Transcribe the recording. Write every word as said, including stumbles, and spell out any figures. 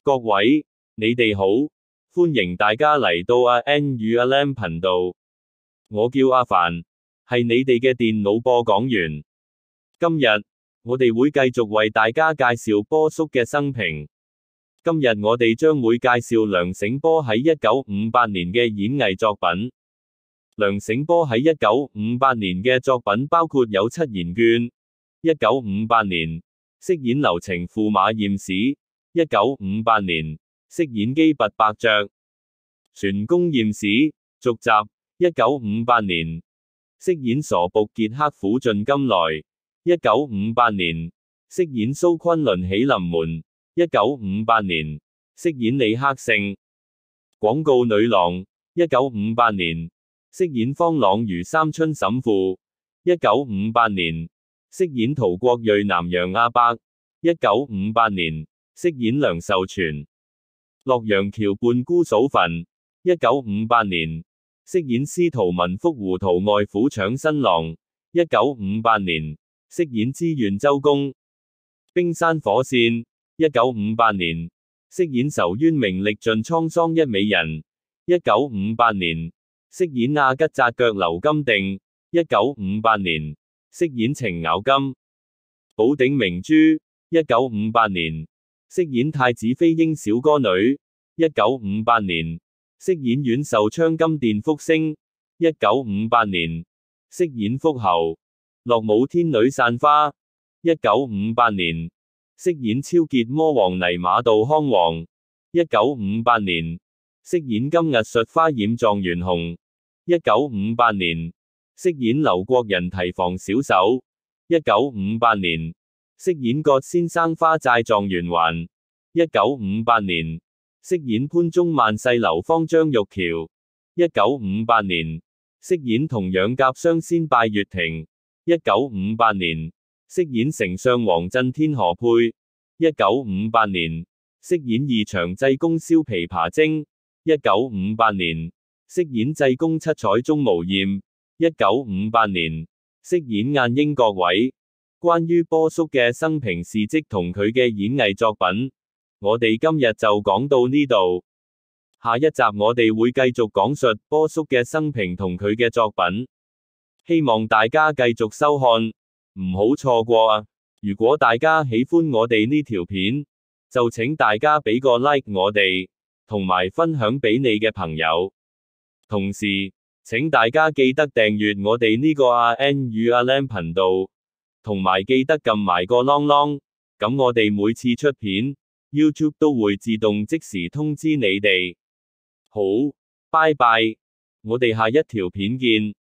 各位，你哋好，歡迎大家嚟到阿 N 與阿 Lam 頻道。我叫阿凡，係你哋嘅電腦播講員。今日，我哋會繼續為大家介紹波叔嘅生平。今日我哋將會介紹梁醒波喺一九五八年嘅演藝作品。梁醒波喺一九五八年嘅作品包括有七言卷。一九五八年，飾演留情駙馬艷史。一九五八年，飾演基拔伯爵。船公驗史續集。一九五八年，飾演傻僕傑克苦盡甘來。一九五八年，飾演蘇昆崙喜臨門。一九五八年，飾演李克勝。廣告女郎。一九五八年，飾演方朗如三春嬸婦。一九五八年，飾演陶國瑞南洋阿伯。一九五八年，飾演梁壽全。洛陽橋畔姑嫂墳。一九五八年，飾演司徒文福胡桃外父搶新郎。一九五八年，飾演知縣周公。冰山火線。一九五八年，飾演仇淵明歷盡滄桑一美人。一九五八年，飾演阿吉紮腳劉金定。一九五八年，飾演程咬金。寶鼎明珠。一九五八年，飾演太子妃英小歌女。一九五八年，飾演阮壽昌金殿福星。一九五八年，飾演福侯。樂舞天女散花。一九五八年，飾演超傑魔王泥馬道康王。一九五八年，飾演金額術花染狀元紅。一九五八年，飾演劉國仁提防小手。一九五八年，飾演葛先生花債狀元環。一九五八年，飾演潘中萬世流芳張玉橋。一九五八年，飾演同樣甲雙仙拜月亭。一九五八年，飾演丞相王震天河配。一九五八年，飾演二場濟公燒琵琶精。一九五八年，飾演濟公七彩鍾無艷。一九五八年，飾演晏嬰各位。關於波叔嘅生平事蹟同佢嘅演藝作品，我哋今日就講到呢度。下一集我哋會繼續講述波叔嘅生平同佢嘅作品，希望大家繼續收看，唔好錯過啊！如果大家喜歡我哋呢條片，就請大家俾個 like 我哋，同埋分享俾你嘅朋友。同時，請大家記得訂閱我哋呢個阿 N 與阿 Lam 頻道。同埋記得撳埋個啷啷，咁我哋每次出片 ，YouTube 都會自動即時通知你哋。好，拜拜，我哋下一條片見。